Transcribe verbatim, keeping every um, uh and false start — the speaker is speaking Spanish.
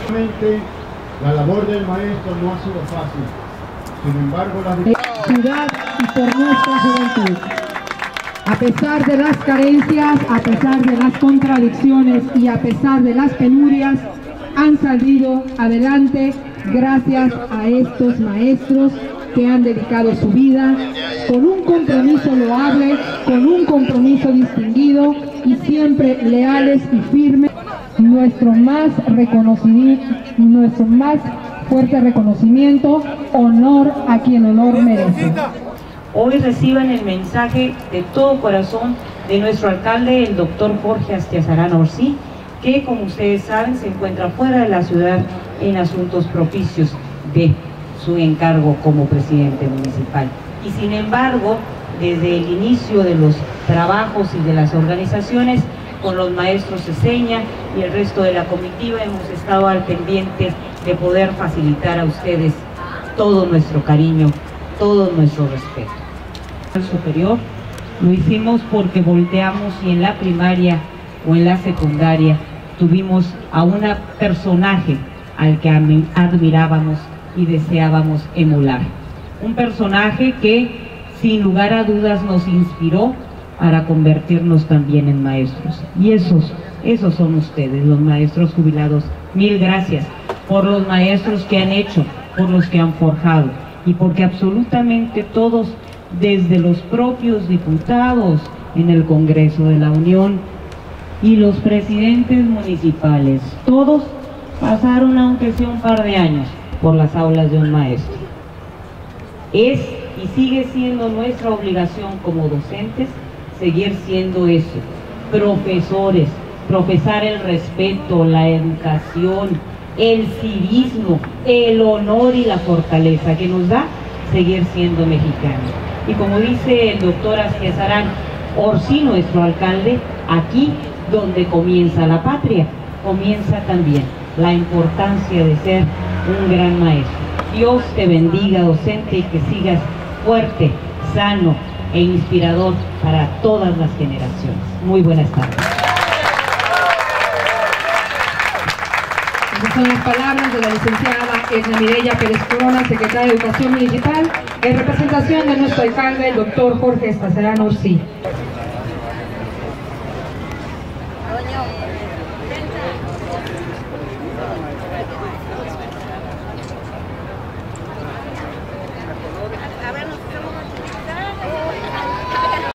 La labor del maestro no ha sido fácil. Sin embargo, la ciudad y por nuestra juventud. A pesar de las carencias, a pesar de las contradicciones y a pesar de las penurias, han salido adelante gracias a estos maestros que han dedicado su vida con un compromiso loable, con un compromiso distinguido y siempre leales y firmes. Nuestro más reconocimiento, nuestro más fuerte reconocimiento, honor a quien honor merece. Hoy reciban el mensaje de todo corazón de nuestro alcalde, el doctor Jorge Astiazarán Orsi, que como ustedes saben se encuentra fuera de la ciudad en asuntos propicios de su encargo como presidente municipal. Y sin embargo, desde el inicio de los trabajos y de las organizaciones, con los maestros Ceseña y el resto de la comitiva hemos estado al pendiente de poder facilitar a ustedes todo nuestro cariño, todo nuestro respeto. El superior lo hicimos porque volteamos y en la primaria o en la secundaria tuvimos a un personaje al que admirábamos y deseábamos emular. Un personaje que sin lugar a dudas nos inspiró para convertirnos también en maestros. Y esos, esos son ustedes, los maestros jubilados. Mil gracias por los maestros que han hecho, por los que han forjado, y porque absolutamente todos, desde los propios diputados en el Congreso de la Unión y los presidentes municipales, todos pasaron, aunque sea un par de años, por las aulas de un maestro. Es y sigue siendo nuestra obligación como docentes seguir siendo eso, profesores, profesar el respeto, la educación, el civismo, el honor y la fortaleza que nos da seguir siendo mexicanos. Y como dice el doctor Astiazarán Orsi, nuestro alcalde, aquí donde comienza la patria, comienza también la importancia de ser un gran maestro. Dios te bendiga, docente, y que sigas fuerte, sano e inspirador para todas las generaciones. Muy buenas tardes. Esas son las palabras de la licenciada Edna Mireya Pérez Corona, secretaria de Educación Municipal, en representación de nuestro alcalde, el doctor Jorge Astiazarán Orsi.